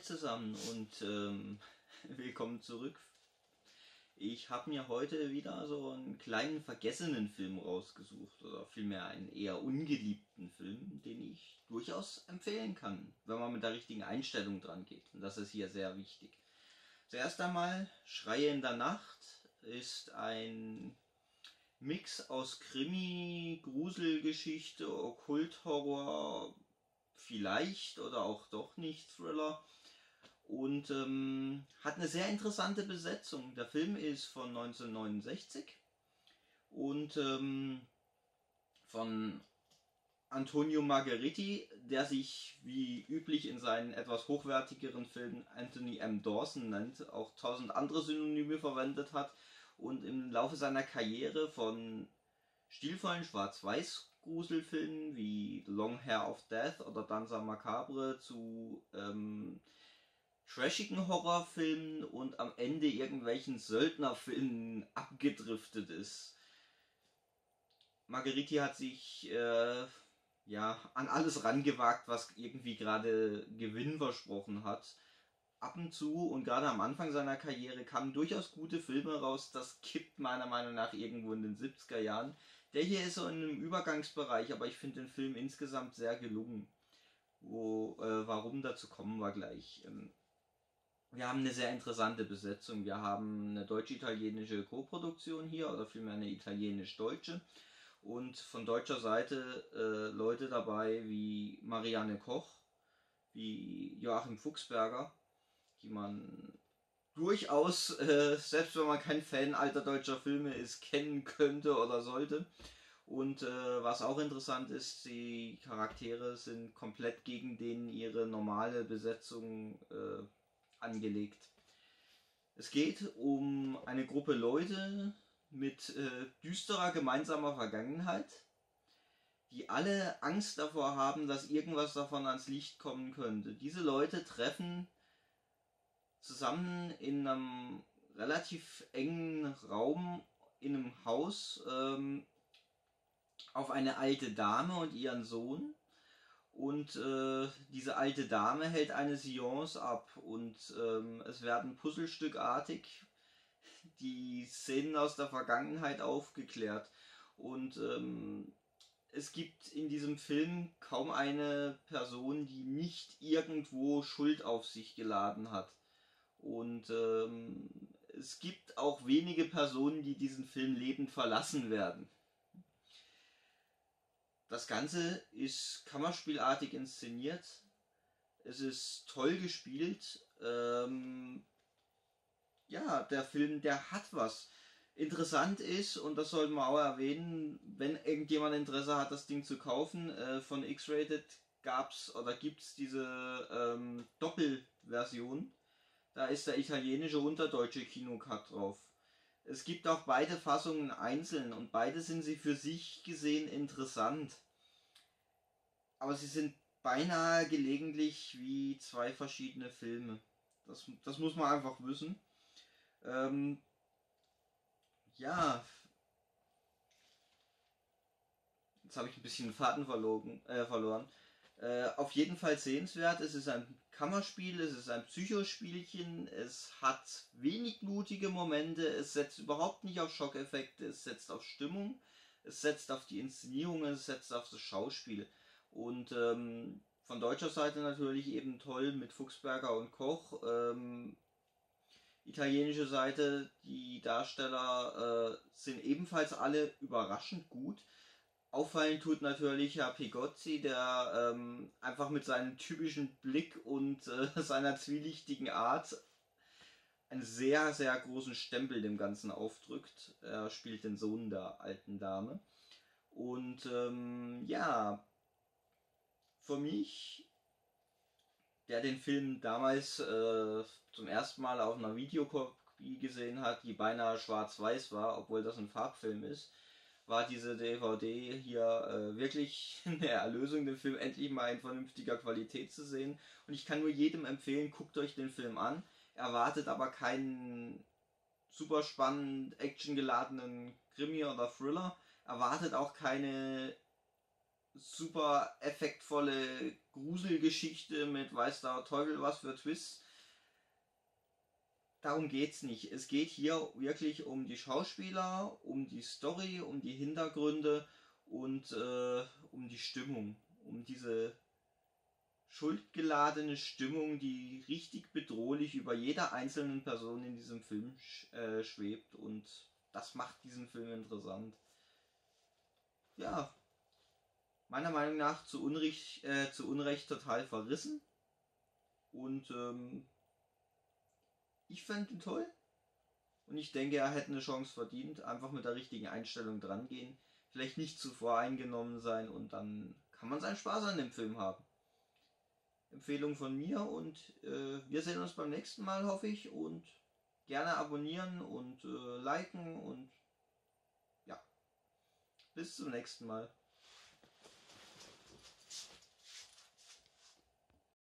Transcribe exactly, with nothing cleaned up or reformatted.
zusammen und ähm, willkommen zurück. Ich habe mir heute wieder so einen kleinen vergessenen Film rausgesucht, oder vielmehr einen eher ungeliebten Film, den ich durchaus empfehlen kann, wenn man mit der richtigen Einstellung dran geht. Und das ist hier sehr wichtig. Zuerst einmal, Schreie in der Nacht ist ein Mix aus Krimi, Gruselgeschichte, Okkulthorror, vielleicht oder auch doch nicht Thriller. Und ähm, hat eine sehr interessante Besetzung. Der Film ist von neunzehnhundertneunundsechzig und ähm, von Antonio Margheriti, der sich wie üblich in seinen etwas hochwertigeren Filmen Anthony M. Dawson nennt, auch tausend andere Synonyme verwendet hat und im Laufe seiner Karriere von stilvollen Schwarz-Weiß-Gruselfilmen wie The Long Hair of Death oder Danza Macabre zu ähm, trashigen Horrorfilmen und am Ende irgendwelchen Söldnerfilmen abgedriftet ist. Margheriti hat sich äh, ja an alles rangewagt, was irgendwie gerade Gewinn versprochen hat. Ab und zu und gerade am Anfang seiner Karriere kamen durchaus gute Filme raus. Das kippt meiner Meinung nach irgendwo in den siebziger Jahren. Der hier ist so in einem Übergangsbereich, aber ich finde den Film insgesamt sehr gelungen. Wo, äh, warum dazu kommen wir gleich. Ähm, Wir haben eine sehr interessante Besetzung. Wir haben eine deutsch-italienische Koproduktion hier, oder vielmehr eine italienisch-deutsche. Und von deutscher Seite äh, Leute dabei wie Marianne Koch, wie Joachim Fuchsberger, die man durchaus, äh, selbst wenn man kein Fan alter deutscher Filme ist, kennen könnte oder sollte. Und äh, was auch interessant ist, die Charaktere sind komplett gegen denen ihre normale Besetzung äh, angelegt. Es geht um eine Gruppe Leute mit äh, düsterer gemeinsamer Vergangenheit, die alle Angst davor haben, dass irgendwas davon ans Licht kommen könnte. Diese Leute treffen zusammen in einem relativ engen Raum in einem Haus ähm, auf eine alte Dame und ihren Sohn. Und äh, diese alte Dame hält eine Seance ab und ähm, es werden puzzlestückartig die Szenen aus der Vergangenheit aufgeklärt. Und ähm, es gibt in diesem Film kaum eine Person, die nicht irgendwo Schuld auf sich geladen hat. Und ähm, es gibt auch wenige Personen, die diesen Film lebend verlassen werden. Das Ganze ist kammerspielartig inszeniert. Es ist toll gespielt. Ähm, ja, der Film, der hat was. Interessant ist, und das sollten wir auch erwähnen, wenn irgendjemand Interesse hat, das Ding zu kaufen, äh, von X-Rated gab's oder gibt's diese ähm, Doppelversion. Da ist der italienische und der deutsche Kinocut drauf. Es gibt auch beide Fassungen einzeln und beide sind sie für sich gesehen interessant. Aber sie sind beinahe gelegentlich wie zwei verschiedene Filme. Das, das muss man einfach wissen. Ähm, ja, jetzt habe ich ein bisschen den Faden verloren. Äh, verloren. Äh, auf jeden Fall sehenswert. Es ist ein Kammerspiel, es ist ein Psychospielchen, es hat wenig blutige Momente, es setzt überhaupt nicht auf Schockeffekte, es setzt auf Stimmung, es setzt auf die Inszenierung, es setzt auf das Schauspiel. Und ähm, von deutscher Seite natürlich eben toll mit Fuchsberger und Koch. Ähm, italienische Seite, die Darsteller äh, sind ebenfalls alle überraschend gut. Auffallen tut natürlich Herr Pigozzi, der ähm, einfach mit seinem typischen Blick und äh, seiner zwielichtigen Art einen sehr, sehr großen Stempel dem Ganzen aufdrückt. Er spielt den Sohn der alten Dame. Und ähm, ja, für mich, der den Film damals äh, zum ersten Mal auf einer Videokopie gesehen hat, die beinahe schwarz-weiß war, obwohl das ein Farbfilm ist, war diese D V D hier äh, wirklich eine Erlösung, den Film endlich mal in vernünftiger Qualität zu sehen. Und ich kann nur jedem empfehlen, guckt euch den Film an. Erwartet aber keinen super spannend, actiongeladenen Krimi oder Thriller. Erwartet auch keine super effektvolle Gruselgeschichte mit weiß der Teufel was für Twists. Darum geht's nicht. Es geht hier wirklich um die Schauspieler, um die Story, um die Hintergründe und äh, um die Stimmung. Um diese schuldgeladene Stimmung, die richtig bedrohlich über jeder einzelnen Person in diesem Film sch äh, schwebt. Und das macht diesen Film interessant. Ja, meiner Meinung nach zu Unrecht, äh, zu Unrecht total verrissen. Und ähm, ich fand ihn toll. Und ich denke, er hätte eine Chance verdient. Einfach mit der richtigen Einstellung dran gehen. Vielleicht nicht zu voreingenommen sein und dann kann man seinen Spaß an dem Film haben. Empfehlung von mir und äh, wir sehen uns beim nächsten Mal, hoffe ich. Und gerne abonnieren und äh, liken und ja, bis zum nächsten Mal.